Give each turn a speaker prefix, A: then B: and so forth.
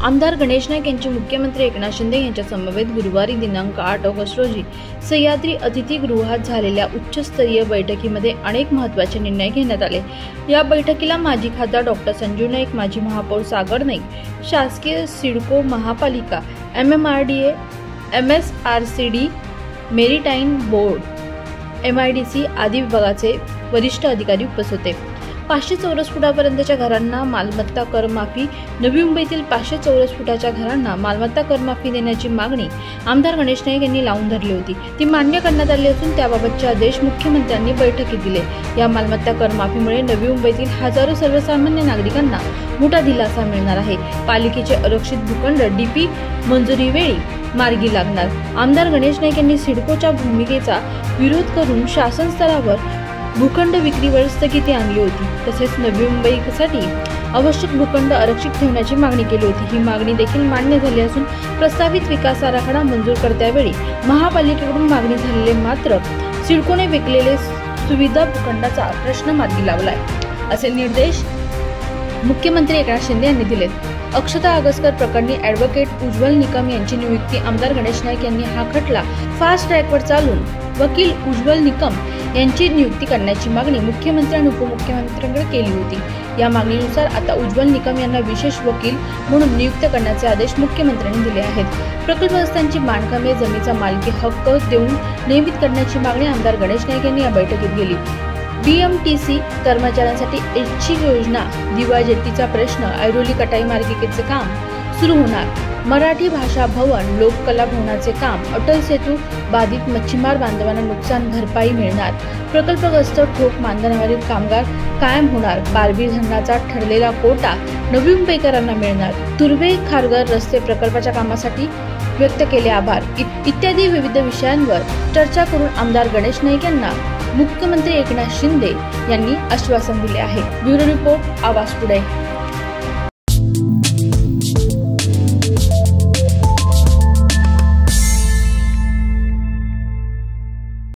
A: आमदार गणेश नाईक यांची मुख्यमंत्री एकनाथ शिंदे यांच्या समवेत गुरुवारी दिनांक 8 ऑगस्ट रोजी सह्याद्री अतिथीगृहात झालेल्या उच्चस्तरीय बैठकीमध्ये अनेक महत्त्वाचे निर्णय घेण्यात आले। या बैठकीला माजी खासदार डॉक्टर संजू नाईक, माजी महापौर सागर नाईक, शासकीय सिडको, महापालिका, MMRDA, MSRCD, maritime board, MIDC आदी विभागाचे वरिष्ठ अधिकारी उपस्थित होते। 500 चौरस फुटापर्यंतच्या घरांना मालमत्ता कर माफी। नवी मुंबईतील 500 चौरस फुटाच्या घरांना मालमत्ता कर माफी देण्याची मागणी आमदार गणेश नाईक यांनी लावून धरली होती। ती मान्य करण्यात आली असून त्याबाबतचे आदेश मुख्यमंत्र्यांनी बैठकीत दिले। या मालमत्ता कर माफीमुळे नवी मुंबईतील हजारो सर्वसामान्य नागरिकांना मोठा दिलासा मिळणार आहे। पालिकेचे आरक्षित भूखंड DP मंजुरीवेळी मार्गी लागणार। आमदार गणेश नाईक यांनी सिडकोच्या भूमिकेचा विरोध करून शासन स्तरावर भूखंड विक्रीवर स्थगिती आणली होती। तसेच नवी मुंबईसाठी आवश्यक भूखंड आरक्षित ठेवण्याची मागणी केली होती। ही मागणी देखील मान्य झाली असून प्रस्तावित विकास आराखडा मंजूर करण्यावेळी महापालिकेकडून मागणी झालेले मात्र सिडकोने विकलेले सुविधा भूखंडाचा प्रश्न मार्गी लावलाय, असे निर्देश मुख्यमंत्री एकनाथ शिंदे यांनी दिलेत। अक्षता अगसकर प्रकरणी ॲडव्होकेट उज्ज्वल निकम यांची नियुक्ती आमदार गणेश नाईक यांनी हा खटला फास्ट ट्रॅकवर चालून वकील उज्ज्वल निकम यांची नियुक्ती करण्याची मागणी मुख्यमंत्री आणि उपमुख्यमंत्र्यांकडे केली होती। या मागणीनुसार आता उज्ज्वल निकम यांना विशेष वकील म्हणून नियुक्त करण्याचे आदेश मुख्यमंत्र्यांनी दिले आहेत। प्रकल्पग्रस्तांची बांधकामे जमिनीचा मालकी हक्क देऊन नियमित करण्याची मागणी आमदार गणेश नाईक यांनी या बैठकीत केली। BMTC कर्मचाऱ्यांसाठी ऐच्छिक योजना, दिवा जेट्टीचा प्रश्न, ऐरोली कटाई मार्गिकेचे काम सुरू होणार, मराठी भाषा भवन, लोककला भवनाचे काम, अटल सेतू बाधित मच्छीमार बांधवांना नुकसान भरपाई मिळणार, प्रकल्पग्रस्त ठोक मानधनावरील कामगार कायम होणार, बारबीर धरणाचा ठरलेला कोटा नवी मुंबईकरांना मिळणार, तुर्भे खारघर रस्ते प्रकल्पाच्या कामासाठी व्यक्त केले आभार इत्यादी विविध विषयांवर चर्चा करून आमदार गणेश नाईक यांना मुख्यमंत्री एकनाथ शिंदे यांनी आश्वासन दिले आहे। Bureau report, Awaaz today.